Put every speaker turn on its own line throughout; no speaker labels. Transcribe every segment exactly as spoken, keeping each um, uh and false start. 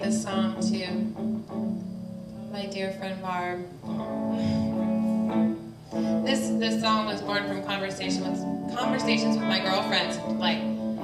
this song to my dear friend Barb. This this song was born from conversation with conversations with my girlfriends, like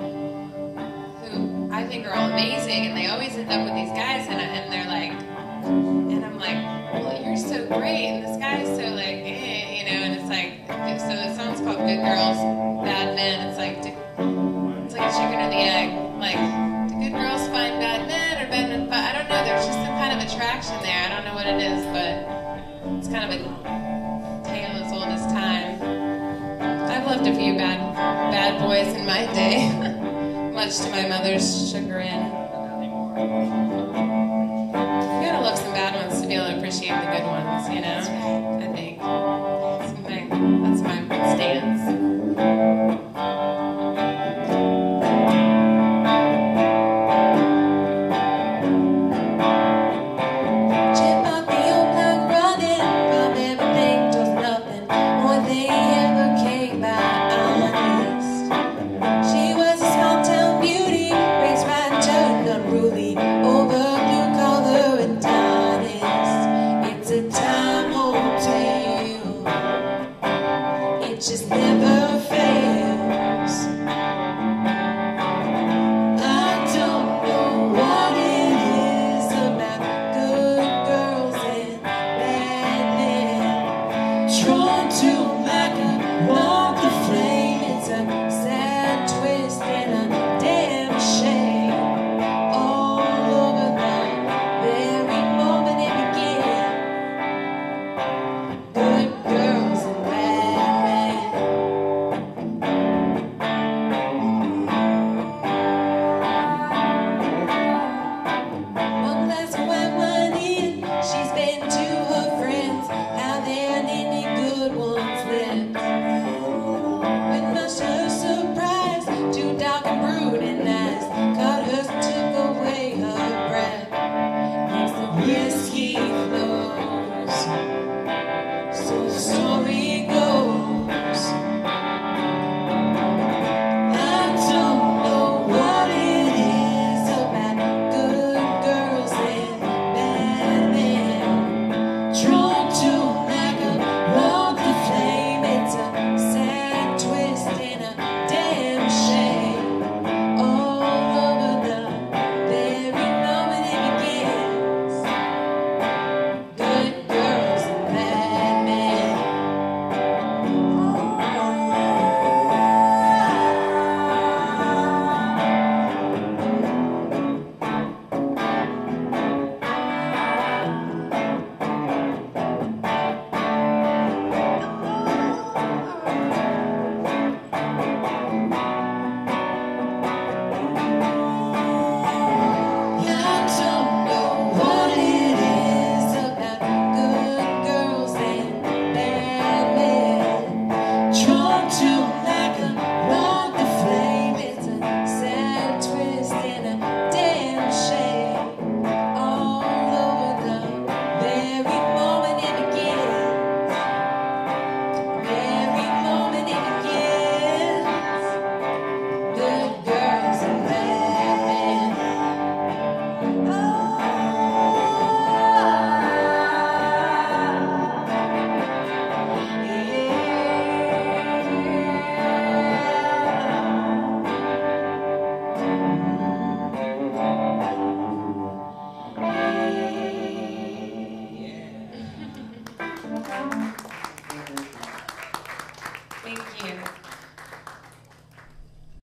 who I think are all amazing, and they always end up with these guys, and and they're like, and I'm like, well, you're so great, and this guy's so like, eh, you know, and it's like, so the song's called Good Girls, Bad Men. It's like, it's like a chicken or the egg, like. Good girls find bad men or bad men find, I don't know, there's just some kind of attraction there. I don't know what it is, but it's kind of a tale as old as time. I've loved a few bad bad boys in my day, much to my mother's chagrin. You gotta love some bad ones to be able to appreciate the good ones, you know? I think. That's my, that's my stance.